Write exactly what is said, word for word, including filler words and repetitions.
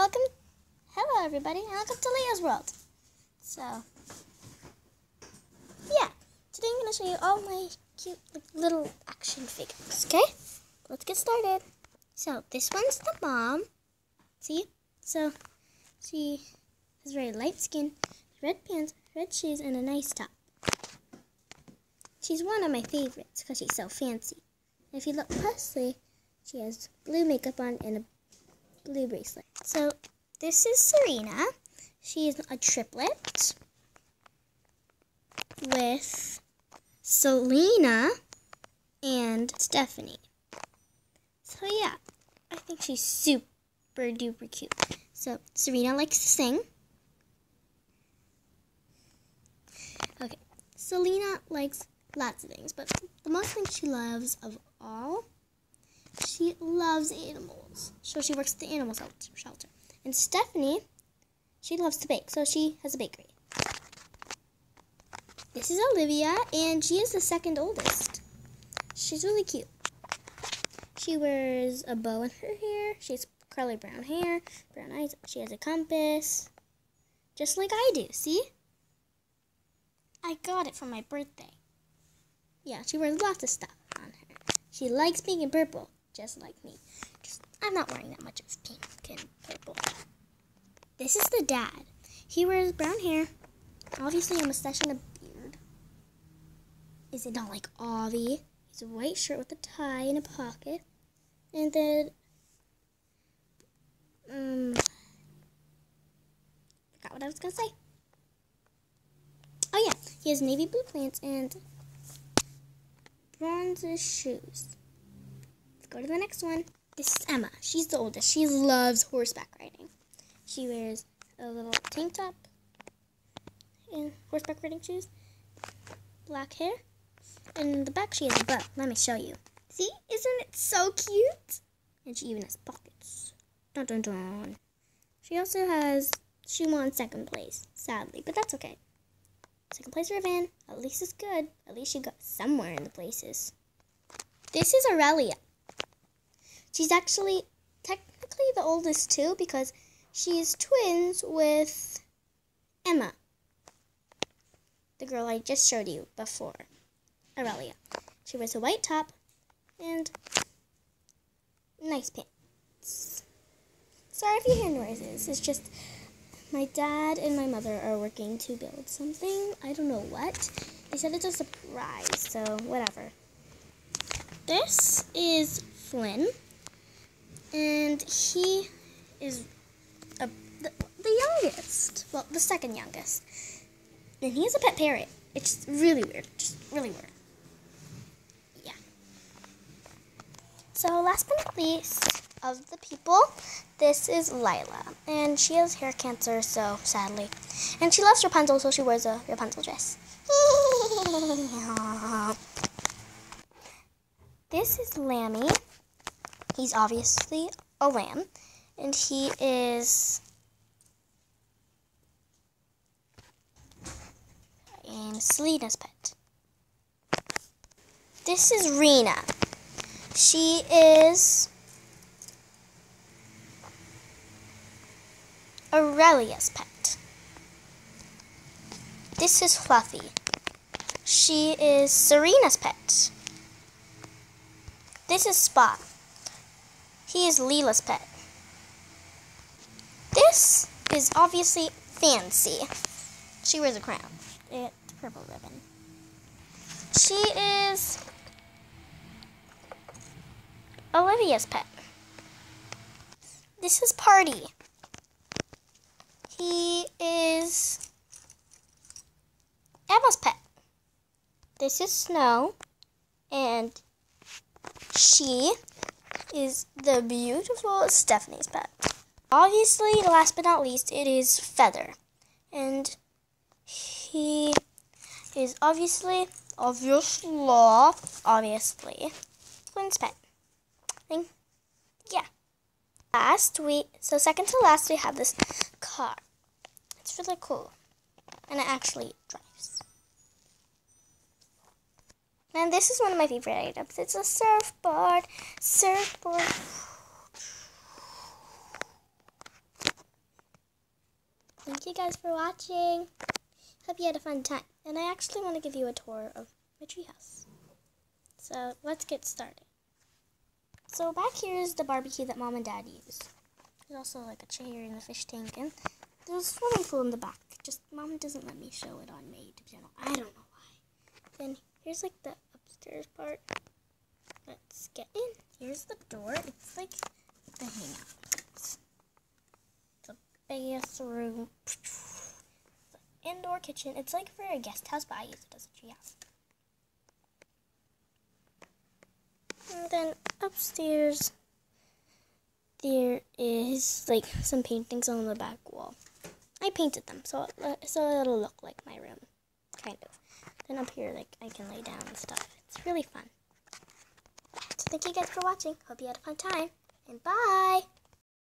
welcome, hello everybody, and welcome to Leo's World. So, yeah, today I'm going to show you all my cute little action figures, okay? Let's get started. So, this one's the mom, see? So, she has very light skin, red pants, red shoes, and a nice top. She's one of my favorites because she's so fancy. And if you look closely, she has blue makeup on and a blue bracelet. So this is Serena. She is a triplet with Selena and Stephanie. So yeah, I think she's super duper cute. So Serena likes to sing. Okay, Selena likes lots of things, but the most thing she loves of all, she loves animals. So she works at the animal shelter. And Stephanie, she loves to bake, so she has a bakery. This is Olivia, and she is the second oldest. She's really cute. She wears a bow in her hair. She has curly brown hair, brown eyes. She has a compass, just like I do, see? I got it for my birthday. Yeah, she wears lots of stuff on her. She likes pink and purple, just like me. Just, I'm not wearing that much of pink and purple. This is the dad. He wears brown hair, obviously a mustache and a beard. Is it not like Avi? He's a white shirt with a tie and a pocket. And then, um, forgot what I was going to say. Oh yeah, he has navy blue pants and bronze shoes. Let's go to the next one. This is Emma. She's the oldest. She loves horseback riding. She wears a little tank top and horseback riding shoes, black hair, and in the back she has a bow. Let me show you. See? Isn't it so cute? And she even has pockets. Dun dun dun. She also has, she won second place, sadly, but that's okay. Second place for Van. At least it's good. At least she got somewhere in the places. This is Aurelia. She's actually technically the oldest too because she's twins with Emma, the girl I just showed you before, Aurelia. She wears a white top and nice pants. Sorry if you hear noises. It's just my dad and my mother are working to build something. I don't know what. They said it's a surprise, so whatever. This is Flynn, and he is a, the, the youngest. Well, the second youngest. And he has a pet parrot. It's really weird. Just really weird. Yeah. So last but not least of the people, this is Lila, and she has hair cancer, so sadly. And she loves Rapunzel, so she wears a Rapunzel dress. This is Lammy. He's obviously a lamb, and he is and Selena's pet. This is Rena. She is Aurelia's pet. This is Fluffy. She is Serena's pet. This is Spot. He is Leela's pet. This is obviously Fancy. She wears a crown. It's purple ribbon. She is Olivia's pet. This is Party. He is Emma's pet. This is Snow, and she is the beautiful Stephanie's pet. Obviously, last but not least, it is Feather, and he is obviously, obviously, obviously, Flynn's pet. And yeah. Last, we, so second to last, we have this car. It's really cool, and it actually drives. And this is one of my favorite items. It's a surfboard. Surfboard. you guys for watching. Hope you had a fun time. And I actually want to give you a tour of my treehouse. So let's get started. So back here is the barbecue that Mom and Dad use. There's also like a chair and a fish tank, and there's a swimming pool in the back. Just Mom doesn't let me show it on my YouTube channel. I don't know why. Then here's like the upstairs part. Let's get in. Here's the door. It's like the hangout. It's the bathroom. The indoor kitchen. It's like for a guest house, but I use it as a tree house. And then upstairs, there is like some paintings on the back wall. I painted them, so so it'll look like my room, kind of. Then up here, like I can lay down and stuff. It's really fun. So thank you guys for watching. Hope you had a fun time, and bye!